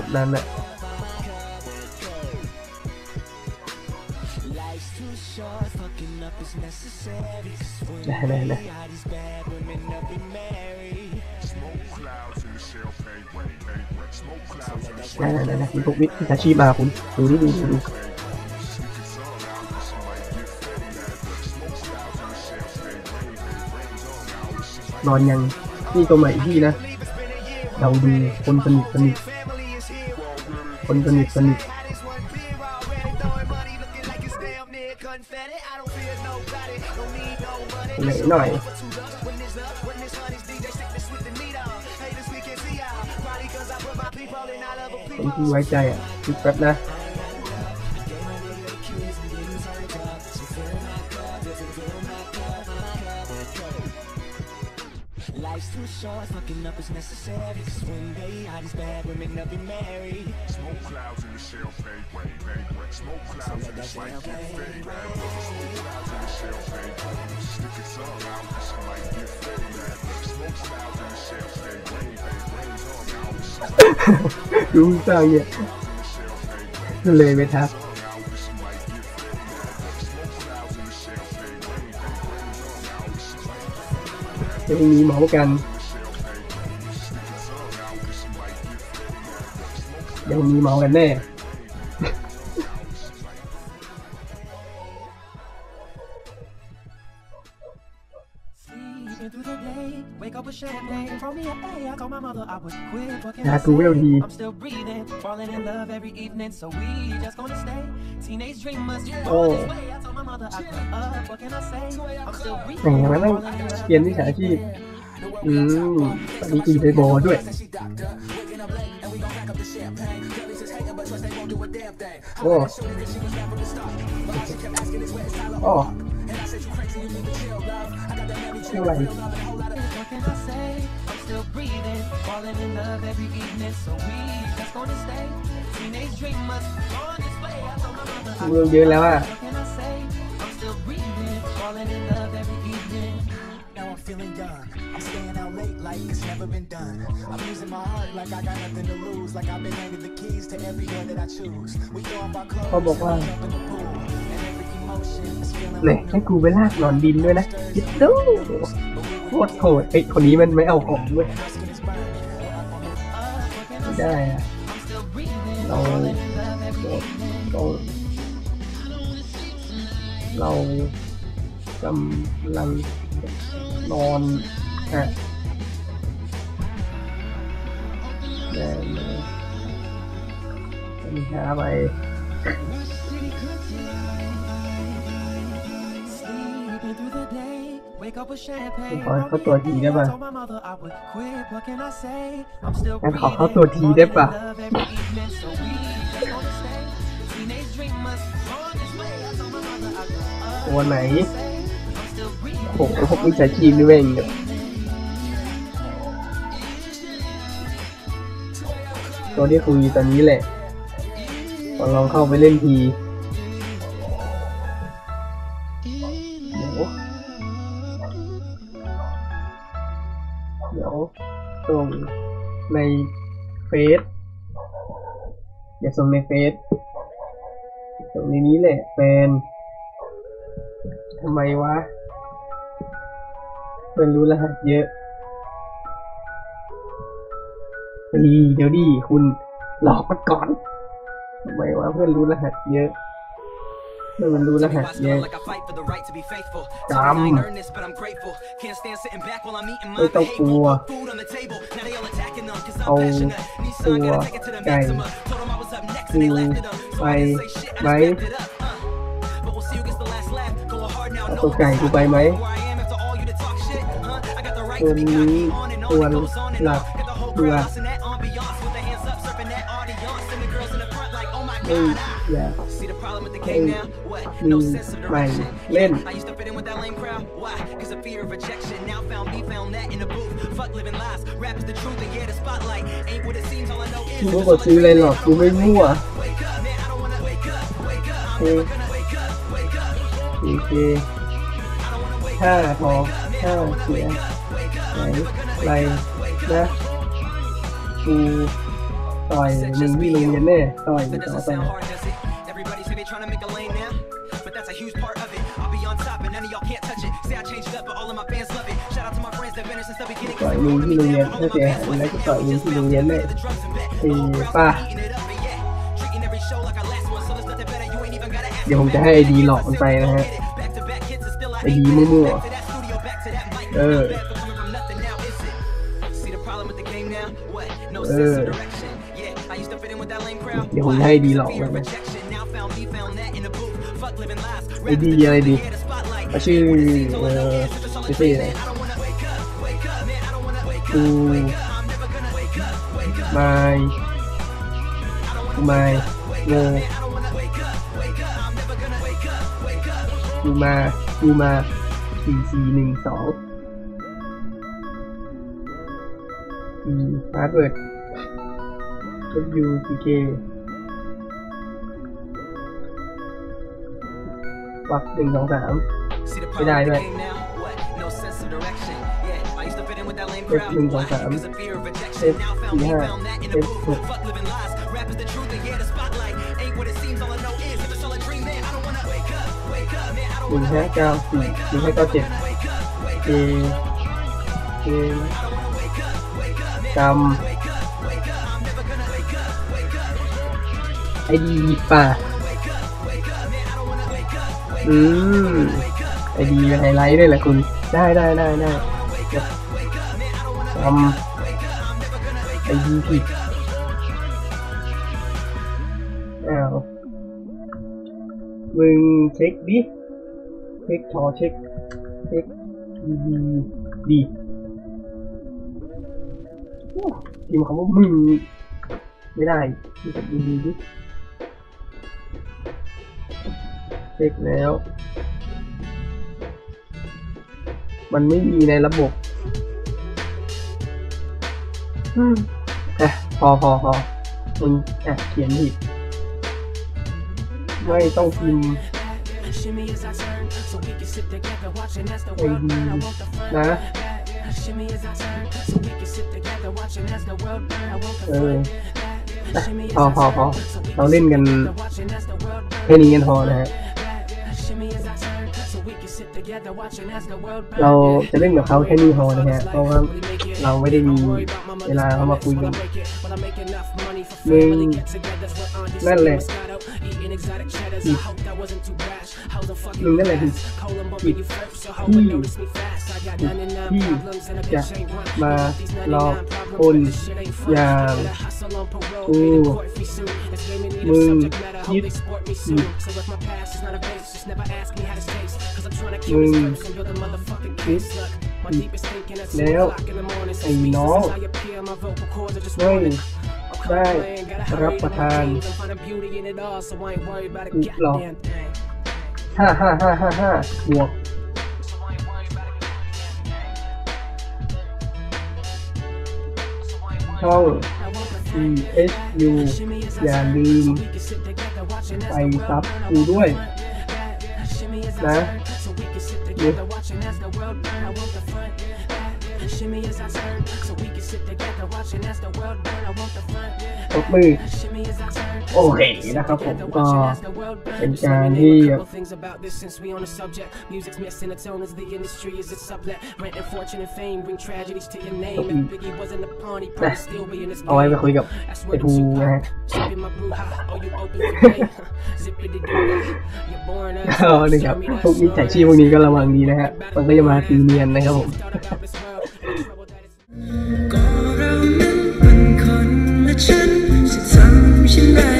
นั้นแหละนะมีพวกวิชาชีพมาคุณดูนอนยังนี่ตัวใหม่พี่นะเราดูคนสนิทหน่อยคนที่ไว้ใจอ่ะคิดแป๊บนะLife's too short, fucking up is necessary. Swing day, hot is bad, women up and married. Smoke clouds in the shell fade, smoke clouds in the shell fade, smoke clouds in the shell fade. Stick it all out, this might get faded. Smoke clouds in the shell fade, rains all out. ดูเศร้าเนี่ยเลยไหมครับยังมีเมากันแน่นะกูเวลดีโอ้แหมมันต้องเปลี่ยนวิชาชีพตอนนี้กินไซโบด้วยโอ้เท่าไหร่เรื่องเยอะแล้วอ่ะfeeling young, I'm staying out late like it's never been done. I'm using my heart like I got nothing to lose, like I've been handed the keys to every door that I choose. We throw up our clothes, jump in the pool, and every emotion is feeling like ให้กูไปลากนอนดินด้วยนะคิดดูโคตรโหดไอ้คนนี้มันไม่เอาของด้วยไม่ได้อะเรากำลังนอนฮะนี่หาไปขอเข้าตัวทีได้ป่ะงั้นขอเข้าตัวทีได้ป่ะตัวไหนพวกวิชาชีพนี่แม่งเนี่ยตัวที่คุยตอนนี้แหละลองเข้าไปเล่นทีเดี๋ยวส่งในเฟซอย่าส่งในเฟซส่งในนี้แหละแฟนทำไมวะเพื่อนรู้รหัสเยอะเดี๋ยวดิคุณหลอกมันก่อนทำไมวะเพื่อนรู้รหัสเยอะเพื่อนมันรู้รหัสเยอะจำไม่ต้องกลัวเอาตัวไก่กูไปไหมเอาตัวไก่กูไปไหมตัวนี้ตัวหลักเบื่ออย่าให้มีใหม่เล่นกูไม่กดซื้อเลยหรอกกูไม่มั่วโอเคถ้าพอถ้าเสียไหนไรนะกูต่อยมึงที่โรงเรียนแน่ต่อยต่อไปต่อยมึงที่โรงเรียนถ้าเสียหายแล้วก็ต่อยมึงที่โรงเรียนแน่ป้าเดี๋ยวผมจะให้ไอดีหลอกมันไปนะฮะไอดีมั่วๆเดี๋ยวผมให้ดีหลอกมันไอดีอะไรดีชื่อชื่ออะไรไม่โง่กูมา4412พาสเวิร์ดWPK ปัก1 2 3ไม่ได้ด้วยF1 2 3 F4 5 F6 1594 1597 กรรมไอดีป่ะไอดีไฮไลท์ด้วยแหละคุณได้กรรมไอดีผิดมึงเช็คดิเช็คดีพิมพ์คำว่ามึงไม่ได้ที่จะดีดิเช็คแล้วมันไม่มีในระบบพอมึงเขียนผิดไม่ต้องพิมพ์ไอดีนะพอเราเล่นกันแค่นี้กันพอนะฮะเราจะเล่นกับเขาแค่นี้พอนะฮะเพราะว่าเราไม่ได้มีเวลาเขามาคุยกันมึงนั่นแหละมึงนั่นแหละที่จะมาหลอกคนอย่างกูมึงคิดแล้วไอ้น้องไม่ได้รับประทานกูหรอก5บวกช่อง CSU อย่าลืมไปซับกูด้วยนะตบมือโอเคนะครับผมก็เป็นการที่เอาไว้ไปคุยกับไอ้ภูนะฮะนี่ครับพวกนี้แท็กชี่พวกนี้ก็ระวังดีนะฮะมันก็จะมาตีเนียนนะครับผมก็เรานั้นเป็นคนและฉันจะทำเช่นไร